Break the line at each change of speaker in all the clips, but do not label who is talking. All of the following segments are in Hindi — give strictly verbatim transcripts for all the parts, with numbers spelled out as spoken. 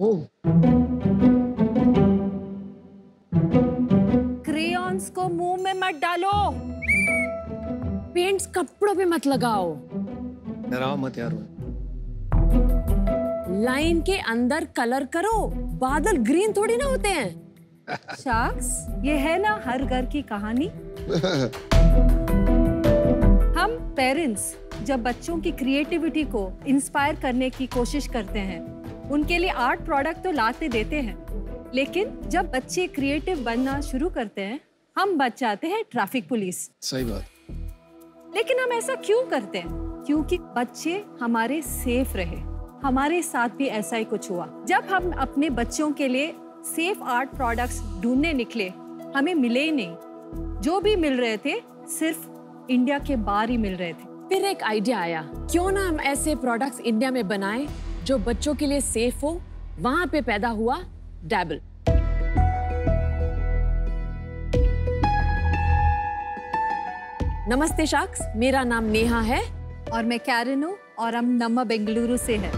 ओह।
क्रेयॉन्स को मुंह में मत डालो, पेंट्स कपड़ों पे मत लगाओ,
डराओ मत यार।
लाइन के अंदर कलर करो, बादल ग्रीन थोड़ी ना होते हैं।
शार्क्स, ये है ना हर घर की कहानी। हम पेरेंट्स जब बच्चों की क्रिएटिविटी को इंस्पायर करने की कोशिश करते हैं, उनके लिए आर्ट प्रोडक्ट तो लाते देते हैं, लेकिन जब बच्चे क्रिएटिव बनना शुरू करते हैं, हम बच जाते हैं ट्रैफिक पुलिस।
सही बात।
लेकिन हम ऐसा क्यों करते हैं? क्योंकि बच्चे हमारे सेफ रहे। हमारे साथ भी ऐसा ही कुछ हुआ। जब हम अपने बच्चों के लिए सेफ आर्ट प्रोडक्ट्स ढूंढने निकले, हमें मिले ही नहीं। जो भी मिल रहे थे सिर्फ इंडिया के बाहर ही मिल रहे थे।
फिर एक आइडिया आया, क्यों ना हम ऐसे प्रोडक्ट्स इंडिया में बनाएं जो बच्चों के लिए सेफ हो। वहां पे पैदा हुआ डैबल। नमस्ते शार्क्स, मेरा नाम नेहा है
और मैं कैरन हूँ और हम नम्मा बेंगलुरु से हैं।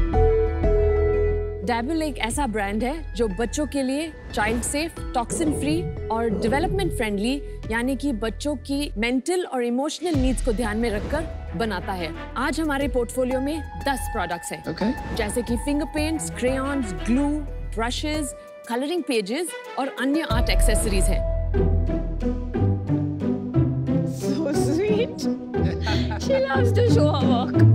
डैबल एक ऐसा ब्रांड है जो बच्चों के लिए चाइल्ड सेफ, टॉक्सिन फ्री और डेवलपमेंट फ्रेंडली, यानी कि बच्चों की मेंटल और इमोशनल नीड्स को ध्यान में रखकर बनाता है। आज हमारे पोर्टफोलियो में दस प्रोडक्ट्स हैं,
okay.
जैसे कि finger paints, crayons, glue, brushes, colouring pages और अन्य आर्ट एक्सेसरीज हैं।
So sweet. She loves to show her work.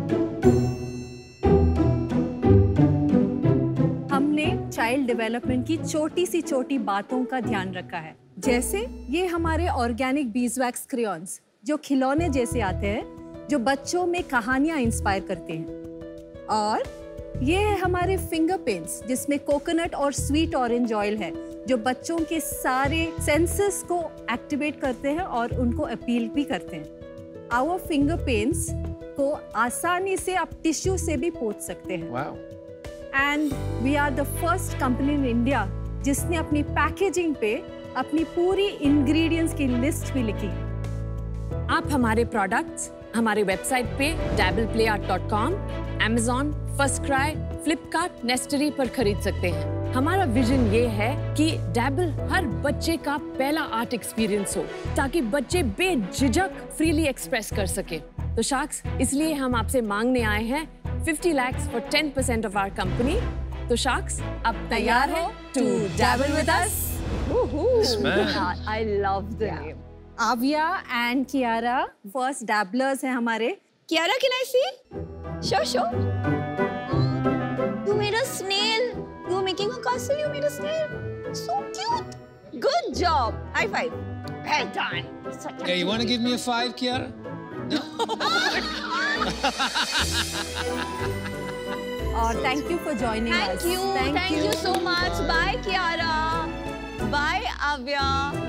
Child development की छोटी सी छोटी बातों का ध्यान रखा है। जैसे ये हमारे ऑर्गेनिक बीजवैक्स क्रेयॉन्स जो खिलौने जैसे आते हैं, जो बच्चों में कहानियां इंस्पायर करते हैं। और ये है हमारे फिंगर पेंट्स जिसमें कोकोनट और स्वीट ऑरेंज ऑयल है, जो बच्चों के सारे सेंसेस को एक्टिवेट करते हैं और उनको अपील भी करते हैं। आवर फिंगर पेंट्स को आसानी से आप टिश्यू से भी पोंछ सकते हैं।
wow.
And we are the first company in India जिसने अपनी पैकेजिंग पे अपनी पूरी इंग्रेडिएंट्स की लिस्ट भी लिखी।
आप हमारे प्रोडक्ट्स हमारे वेबसाइट पे Dabble play art dot com, Amazon, FirstCry, Flipkart, नेस्टरी पर खरीद सकते हैं। हमारा विजन ये है कि डैबल हर बच्चे का पहला आर्ट एक्सपीरियंस हो, ताकि बच्चे बेझिझक फ्रीली एक्सप्रेस कर सके। तो शार्क्स, इसलिए हम आपसे मांगने आए हैं fifty lakhs for ten percent of our company. तो शार्क्स, अब तैयार हो to dabble with us?
I love the name. Avya and Kiara first dabblers हैं हमारे।
Kiara, can I see? Sure, sure. You made a snail. You were making a castle. You made a snail. So cute. Good job. High five. Well done. Such a
Hey, you want to give me a five, Kiara?
और thank you for joining
Thank
us.
you.
Thank
Thank you so much. Bye, Kiara. Bye, Avya.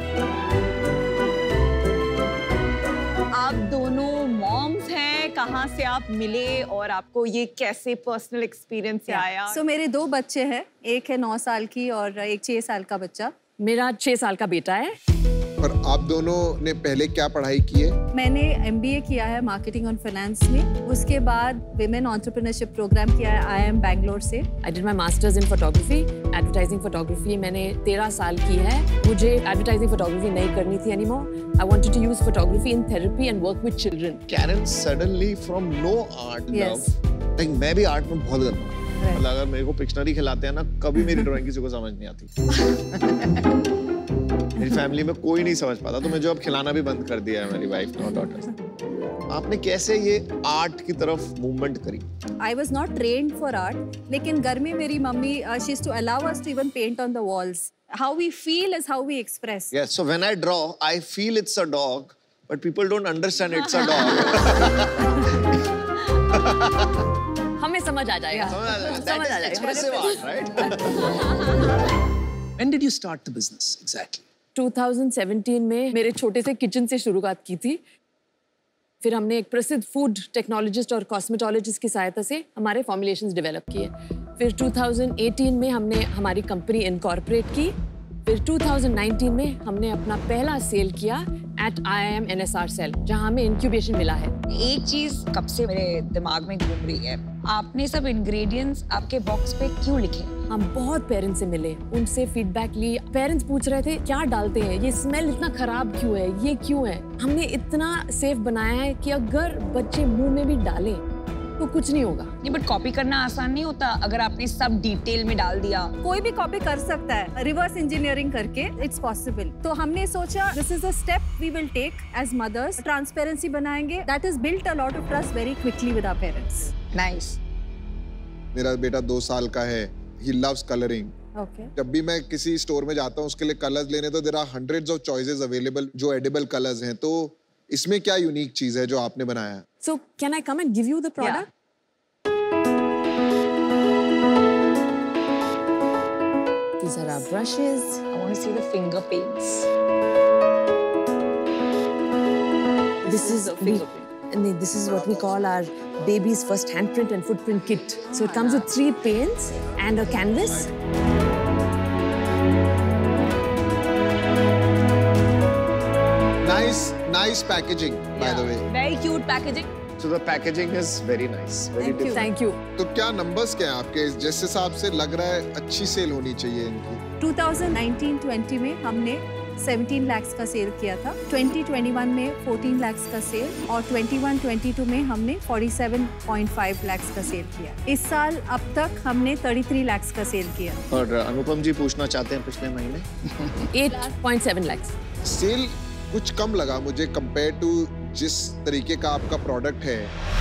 आप दोनों मॉम्स हैं, कहाँ से आप मिले और आपको ये कैसे पर्सनल एक्सपीरियंस से आया?
सो so, मेरे दो बच्चे हैं, एक है नौ साल की और एक छह साल का बच्चा।
मेरा छह साल का बेटा है।
पर आप दोनों ने पहले क्या पढ़ाई की है?
मैंने एम बी ए किया है मार्केटिंग और फाइनेंस में। उसके बाद विमेन एंटरप्रेन्योरशिप प्रोग्राम किया है आई एम बैंगलोर से।
I did my masters in photography, advertising photography मैंने तेरह साल की है। मुझे एडवर्टाइजिंग फोटोग्राफी नहीं करनी थी anymore. I wanted to use photography in therapy and work with children.
Karen suddenly from no art love, like मैं भी आर्ट में बहुत गंदा हूं। मतलब अगर मेरे को पिक्शनरी खिलाते हैं ना, कभी मेरी ड्राइंग किसी को समझ नहीं आती। मेरी फैमिली में कोई नहीं समझ पाता, तो मैं जो अब खिलाना भी बंद कर दिया है मेरी वाइफ और डॉटर्स। आपने कैसे ये आर्ट की तरफ मूवमेंट करी?
I was not trained for art, लेकिन घर में मेरी mummy she used to allow us to even paint on the walls. How we feel is how we express.
Yes, so when I draw, I feel it's a dog, but people don't understand it's a dog.
हमें समझ आ जाएगा।
समझ आ जाएगा। Expressive art, right?
When did you start the business exactly?
twenty seventeen में मेरे छोटे से किचन से शुरुआत की थी। फिर हमने एक प्रसिद्ध फूड टेक्नोलॉजिस्ट और कॉस्मेटोलॉजिस्ट की सहायता से हमारे फॉर्मुलेशंस डेवलप किए। फिर twenty eighteen में हमने हमारी कंपनी इनकॉर्पोरेट की। फिर twenty nineteen में हमने अपना पहला सेल किया at I I M N S R Cell, जहाँ हमें इंक्यूबेशन मिला है।
एक चीज कब से मेरे दिमाग में घूम रही है, आपने सब इंग्रेडिएंट्स आपके बॉक्स पे क्यों लिखे?
हम बहुत पेरेंट्स से मिले, उनसे फीडबैक ली। पेरेंट्स पूछ रहे थे क्या डालते हैं, ये स्मेल इतना खराब क्यों है, ये क्यों है। हमने इतना सेफ बनाया है कि अगर बच्चे मुंह में भी डालें तो कुछ नहीं होगा।
नहीं, बट कॉपी करना आसान नहीं होता अगर आपने सब डिटेल में डाल दिया।
कोई भी कॉपी कर सकता है रिवर्स इंजीनियरिंग करके, इट्स पॉसिबल। तो हमने सोचा this is a step we will take as mothers, transparency बनाएंगे। That is built a lot of trust very quickly with our parents.
Nice.
मेरा बेटा दो साल का है, he loves coloring.
Okay.
जब भी मैं किसी स्टोर में जाता हूँ उसके लिए कलर्स लेने, तो there are hundreds of choices available जो edible colors हैं। तो इसमें क्या यूनिक चीज है जो आपने बनाया?
So can I come and give you the product? Yeah. These are our brushes.
I want to see the finger paints.
This is a finger paint. And this is what we call our baby's first handprint and footprint kit. So it comes with three paints and a canvas.
Nice, nice packaging, by
Yeah.
the way.
Very cute packaging.
So the packaging is very nice, very
Thank you.
different.
Thank you.
तो क्या नंबर्स क्या हैं आपके? जिस हिसाब से लग रहा है अच्छी सेल होनी चाहिए इनकी।
ट्वेंटी नाइनटीन ट्वेंटी में हमने सेवनटीन लाख का सेल किया था, ट्वेंटी ट्वेंटी वन में फोर्टीन लाख का सेल, और ट्वेंटी वन ट्वेंटी टू में हमने forty seven point five lakh का सेल किया। इस साल अब तक हमने थर्टी थ्री लाख का सेल किया।
और अनुपम जी पूछना चाहते हैं पिछले महीने
eight point seven lakhs.
Sale कुछ कम लगा मुझे कंपेयर टू जिस तरीके का आपका प्रोडक्ट है।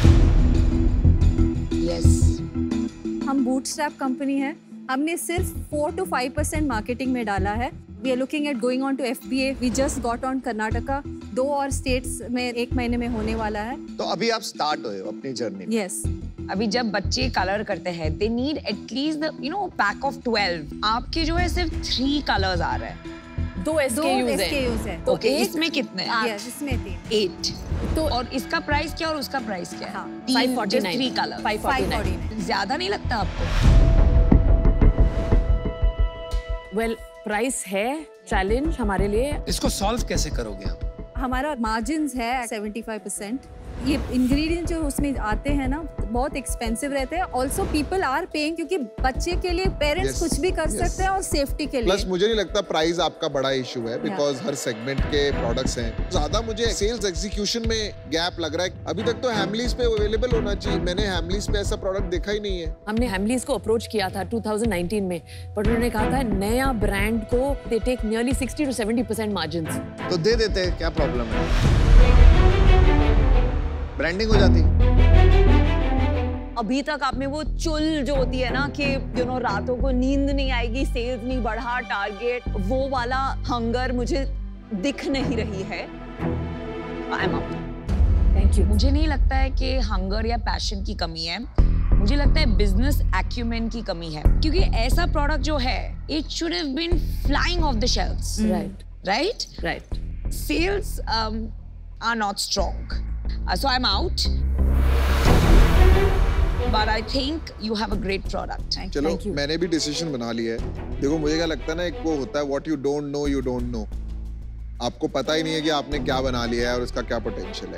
Yes.
हम बूटस्ट्रैप कंपनी है, हमने सिर्फ four two five percent marketing में डाला है। We are looking at going on to F B A. We just got on Karnataka, दो और स्टेट्स में एक महीने में होने वाला है।
तो अभी आप स्टार्ट हुए हो अपनी जर्नी।
Yes yes.
अभी जब बच्चे कलर करते हैं, they need at least the you know pack of twelve. आपके जो है सिर्फ three colors आ रहे हैं।
दो
दो
S K Us हैं।
S K Us है।
तो
Okay,
एक
इसमें कितने?
यस, इसमें तीन।
Eight.
तो
और इसका प्राइस क्या और उसका प्राइस क्या है?
हाँ,
तीन,
five
just
forty-nine.
three colors.
five
five
forty-nine.
Forty nine.
ज्यादा नहीं लगता आपको?
Well, प्राइस है चैलेंज हमारे लिए।
इसको सॉल्व कैसे करोगे आप?
हमारा मार्जिन्स है सेवेंटी फाइव परसेंट। ये इंग्रेडिएंट जो उसमें आते हैं ना बहुत एक्सपेंसिव रहते हैं। ऑल्सो पीपल आर पेइंग, क्योंकि बच्चे के लिए पेरेंट्स
Yes,
कुछ भी कर
yes.
सकते हैं और सेफ्टी के
प्लस
लिए।
मुझे नहीं लगता प्राइस आपका बड़ा इशू है, बिकॉज हर सेगमेंट के प्रोडक्ट्स हैं। ज्यादा मुझे सेल्स एग्जीक्यूशन में गैप लग रहा है। अभी तक तो हैमलीज पे अवेलेबल होना चाहिए, मैंने हैमलीज पे ऐसा प्रोडक्ट देखा ही नहीं है।
हमने हैमलीज को अप्रोच किया था ट्वेंटी नाइनटीन में, पर उन्होंने कहा था नया ब्रांड को they take nearly sixty to seventy percent margins.
तो दे देते हैं, क्या प्रॉब्लम है? ब्रांडिंग हो जाती।
अभी तक आप में वो चुल जो होती है ना कि यू नो रातों को नींद नहीं आएगी, सेल्स नहीं बढ़ा, टारगेट, वो वाला हंगर मुझे दिख नहीं रही है। I am out.
Thank you.
मुझे नहीं लगता है कि हंगर या पैशन की कमी है, मुझे लगता है बिजनेस एक्यूमेन की कमी है, क्योंकि ऐसा प्रोडक्ट जो है it should have been flying off the shelves.
Right
right
right.
Sales um, are not strong, uh, so I'm out. But I think you have a great product.
चलो
Thank you.
मैंने भी डिसीजन बना लिया है। देखो मुझे क्या लगता है ना, एक वो होता है what you don't know you don't know. आपको पता ही नहीं है कि आपने क्या बना लिया है और उसका क्या पोटेंशियल है।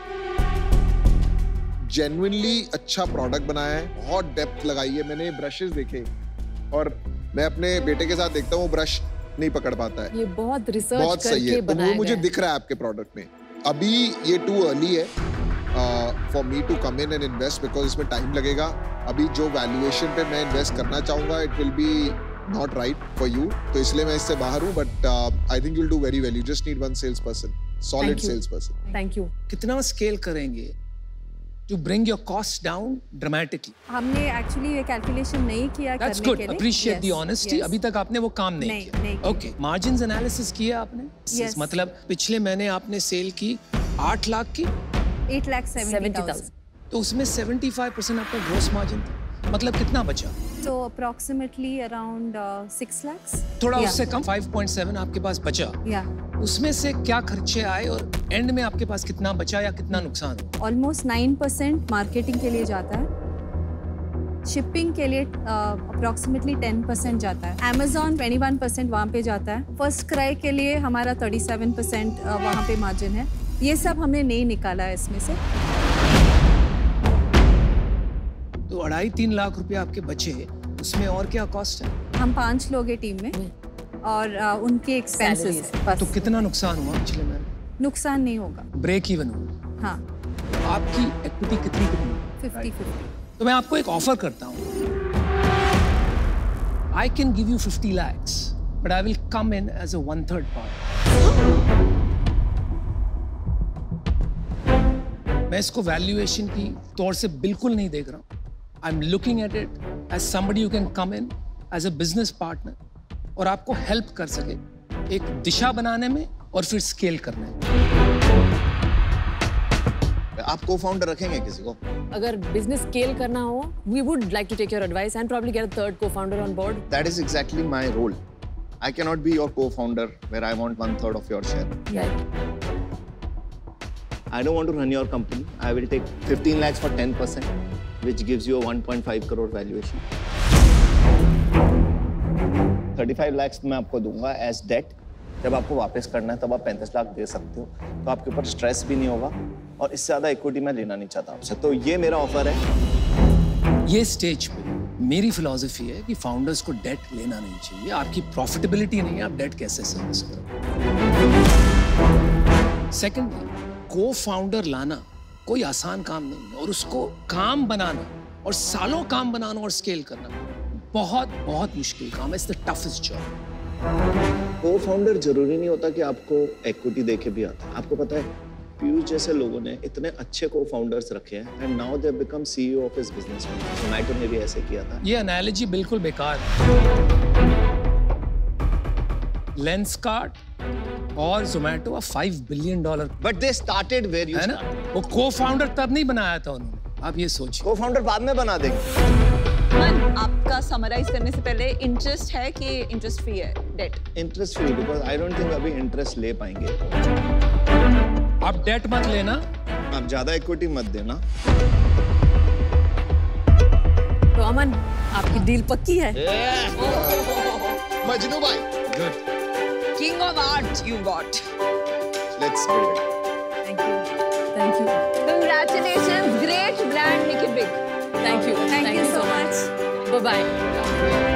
जेन्युइनली अच्छा प्रोडक्ट बनाया है, बहुत डेप्थ लगाई है। मैंने ब्रशेस देखे और मैं अपने बेटे के साथ देखता हूँ वो ब्रश नहीं पकड़ पाता है।
ये बहुत रिसर्च
बहुत सही
करके
है, तो वो
बनाया
मुझे
गया है।
दिख रहा है आपके प्रोडक्ट में। अभी ये टू अर्ली है for me to come in and invest, because इसमें टाइम लगेगा। अभी जो वैल्यूएशन पे मैं इन्वेस्ट करना चाहूंगा it will be not right for you, तो इसलिए मैं इससे बाहर हूँ। But I think you will do very well. You just need one sales person, solid
Thank you.
Sales person.
Thank you.
कितना स्केल करेंगे to bring your costs down dramatically?
हमने एक्चुअली ये कैलकुलेशन नहीं किया
That's
करने
good.
के लिए।
Appreciate
Yes,
the honesty.
yes.
अभी तक आपने वो काम नहीं,
नहीं,
किया।
नहीं किया।
Okay. Margins analysis किया आपने?
Yes.
मतलब पिछले महीने आपने सेल की आठ लाख की,
eight lakh seventy
seventy
thousand.
Thousand.
तो उसमें पचहत्तर परसेंट आपका ग्रोस मार्जिन था। मतलब कितना बचा?
तो अप्रोक्सीमेटली अराउंड सिक्स लाख।
थोड़ा उससे कम, पाँच पॉइंट सात आपके पास बचा।
या
उसमें से क्या खर्चे आए और एंड में आपके पास कितना बचा या कितना नुकसान हुआ?
ऑलमोस्ट नाइन परसेंट मार्केटिंग के लिए जाता है, शिपिंग के लिए अप्रॉक्सीमेटली टेन परसेंट जाता है, अमेजोन ट्वेंटी वन परसेंट वहाँ पे जाता है, फर्स्ट क्राई के लिए हमारा थर्टी सेवन परसेंट वहाँ पे मार्जिन है। ये सब हमने नहीं निकाला है इसमें से।
तो अढ़ाई तीन लाख रुपए आपके बचे, उसमें और क्या कॉस्ट है?
हम पांच लोग हैं टीम में और uh, उनके एक्सपेंसेस बस।
तो कितना नुकसान हुआ पिछले महीने?
नुकसान नहीं होगा,
ब्रेक इवन हुआ।
हाँ,
तो आपकी इक्विटी कितनी कितनी?
Fifty fifty.
तो मैं आपको एक ऑफर करता हूँ, I can give you fifty lakhs but I will come in as a one third part. मैं इसको वैल्यूएशन की तौर से बिल्कुल नहीं देख रहा हूँ। I am looking at it as somebody you can come in as a business partner और आपको हेल्प कर सके एक दिशा बनाने में और फिर स्केल करने में।
आप को फाउंडर रखेंगे किसी को?
अगर बिजनेस स्केल करना हो, we would like to take your advice and probably get a third co-founder on board.
That is exactly my role. I cannot be your co-founder where I want one third of your share.
Right.
I don't want to run your company. I will take fifteen lakhs for ten percent, which gives you a one point five crore valuation. thirty-five lakhs मैं आपको दूंगा as debt. जब आपको वापस करना है तब आप पैंतीस लाख दे सकते हो, तो आपके ऊपर स्ट्रेस भी नहीं होगा और इससे ज्यादा इक्विटी मैं लेना नहीं चाहता आपसे। तो ये मेरा ऑफर है।
ये स्टेज पे मेरी फिलॉसफी है कि फाउंडर्स को डेट लेना नहीं चाहिए। आपकी प्रॉफिटेबिलिटी नहीं है, आप डेट कैसे सर्विस करो। सेकेंडली, को फाउंडर लाना कोई आसान काम नहीं है और उसको काम बनाना और सालों काम बनाना और स्केल करना बहुत बहुत मुश्किल काम है। It's the toughest job.
Co founder जरूरी नहीं होता कि आपको इक्विटी देके भी आता है। आपको पता है पीयूष जैसे लोगों ने इतने अच्छे को फाउंडर्स रखे हैं and now they have become CEO of his business. Zomato ने भी ऐसे किया था।
ये एनालॉजी बिल्कुल बेकार है। लेंसकार्ट और Zomato five billion dollar,
but they started where you
है ना। वो को फाउंडर तब नहीं बनाया था उन्होंने, आप ये सोचिए।
को फाउंडर बाद में बना देंगे।
मन, आपका समराइज करने से पहले इंटरेस्ट है कि इंटरेस्ट फ्री है debt?
Interest free, because I don't think अभी इंटरेस्ट ले पाएंगे।
आप डेट मत लेना,
आप ज्यादा इक्विटी मत देना।
तो अमन, आपकी डील पक्की है?
मजनू भाई,
good.
King of art you got.
Let's build it.
Thank you, thank you,
Congratulations, great brand, make it big.
Thank you.
Thank you so much.
Bye bye.